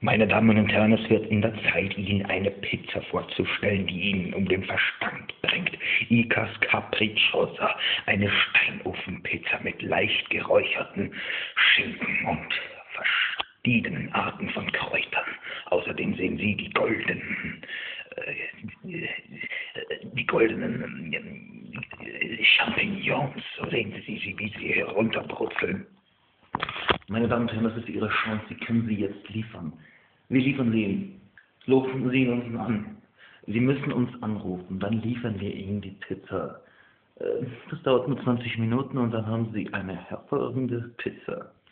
Meine Damen und Herren, es wird in der Zeit, Ihnen eine Pizza vorzustellen, die Ihnen um den Verstand bringt. Icas Capricciosa, eine Steinofenpizza mit leicht geräucherten Schinken und verschiedenen Arten von Kräutern. Außerdem sehen Sie die goldenen Champignons. So sehen Sie, wie sie herunterbrutzeln. Meine Damen und Herren, das ist Ihre Chance, Sie können sie jetzt liefern. Wir liefern sie Ihnen. Rufen Sie uns an. Sie müssen uns anrufen, dann liefern wir Ihnen die Pizza. Das dauert nur 20 Minuten und dann haben Sie eine hervorragende Pizza.